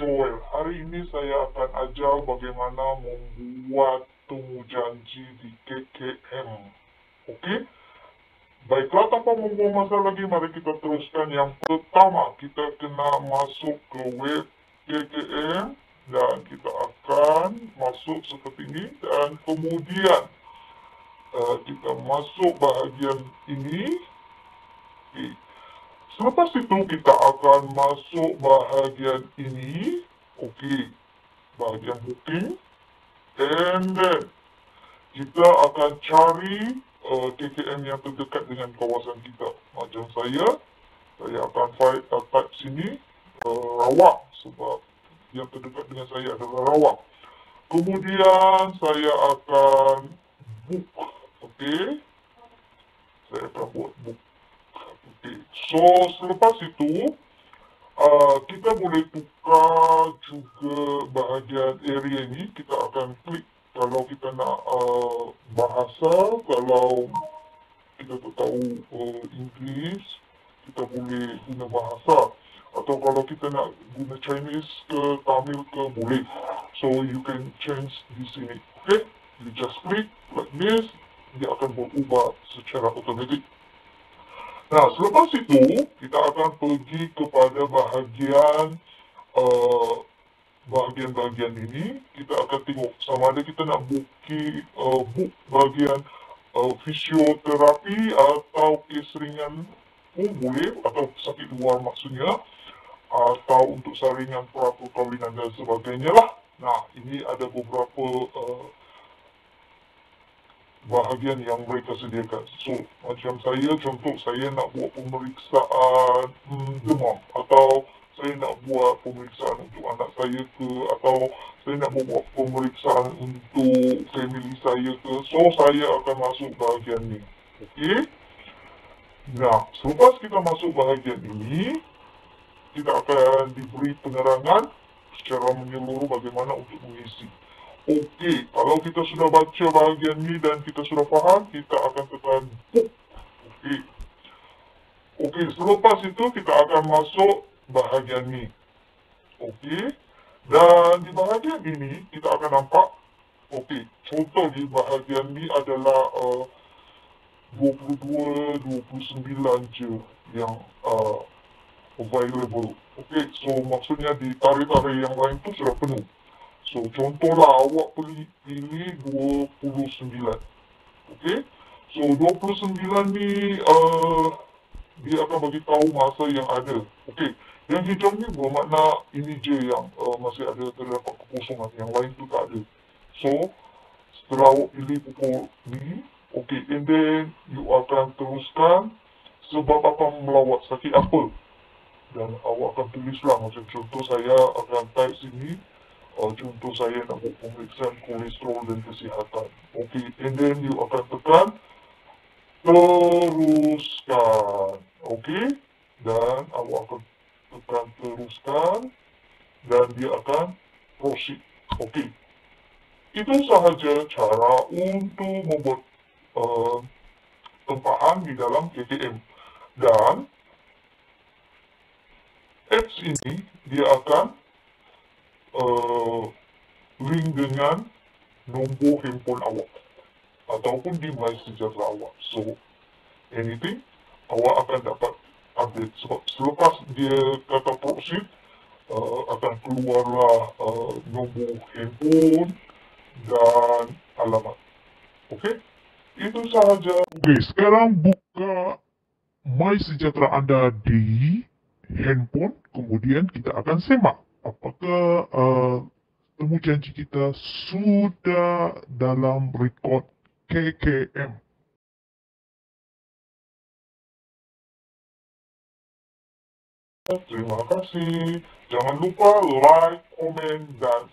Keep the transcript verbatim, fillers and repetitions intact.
Joel. Hari ini saya akan ajar bagaimana membuat temujanji di K K M. Okey? Baiklah, tanpa membuang masa lagi, mari kita teruskan. Yang pertama, kita kena masuk ke web K K M dan kita akan masuk seperti ini dan kemudian uh, kita masuk bahagian ini. Okay. Selepas itu kita akan masuk bahagian ini. Okey, bahagian booking. And then kita akan cari uh, K K M yang terdekat dengan kawasan kita. Macam saya, saya akan find, uh, type sini uh, Sarawak, sebab yang terdekat dengan saya adalah Sarawak. Kemudian saya akan book. Okey, saya akan buat book. Okay. So, selepas itu, uh, kita boleh tukar juga bahagian area ni. Kita akan klik kalau kita nak uh, bahasa, kalau kita tak tahu uh, English, kita boleh guna bahasa. Atau kalau kita nak guna Chinese ke Tamil ke, boleh. So, you can change di sini. Okay? You just click like this, dia akan berubah secara otomatik. Nah, selepas itu, kita akan pergi kepada bahagian uh, bahagian-bahagian ini. Kita akan tengok sama ada kita nak booking, uh, book bahagian uh, fisioterapi atau kes ringan pun boleh, atau sakit luar maksudnya, atau untuk saringan pra-perkahwinan dan sebagainya lah. Nah, ini ada beberapa uh, bahagian yang mereka sediakan. So, macam saya, contoh saya nak buat pemeriksaan hmm, demam, atau saya nak buat pemeriksaan untuk anak saya ke, atau saya nak buat pemeriksaan untuk family saya ke. So, saya akan masuk bahagian ni. Okey? Nah, selepas kita masuk bahagian ini, kita akan diberi penerangan secara menyeluruh bagaimana untuk mengisi. Okey, kalau kita sudah baca bahagian ni dan kita sudah faham, kita akan tekan book. Okey. Okey, selepas itu kita akan masuk bahagian ni. Okey. Dan di bahagian ini kita akan nampak, okey, contoh di bahagian ni adalah uh, dua puluh dua, dua puluh sembilan je yang uh, available. Okey, so maksudnya di tarikh-tarikh yang lain tu sudah penuh. So, contohlah awak pilih, pilih dua puluh sembilan. Okey? So, dua puluh sembilan ni, uh, dia akan bagi tahu masa yang ada. Okey? Yang hijau ni bermakna ini je yang uh, masih ada terdapat kekosongan. Yang lain tu tak ada. So, setelah awak pilih pukul ni, okey, and then you akan teruskan sebab akan melawat sakit apa. Dan awak akan tulislah, macam contoh saya akan type sini. Uh, contoh saya nak buat pemeriksaan kolesterol dan kesihatan. Okey, and then you akan tekan teruskan. Okey, dan awak akan tekan teruskan dan dia akan proceed. Okey, itu sahaja cara untuk membuat uh, tempahan di dalam K K M. Dan apps ini dia akan Uh, link dengan nombor handphone awak ataupun di MySejahtera awak. So, anything awak akan dapat update. Sebab selepas dia kata proceed, uh, akan keluarlah uh, nombor handphone dan alamat. Okey, itu sahaja. Okey, sekarang buka MySejahtera anda di handphone, kemudian kita akan semak apakah uh, temujanji kita sudah dalam rekod K K M. Terima kasih. Jangan lupa like, komen dan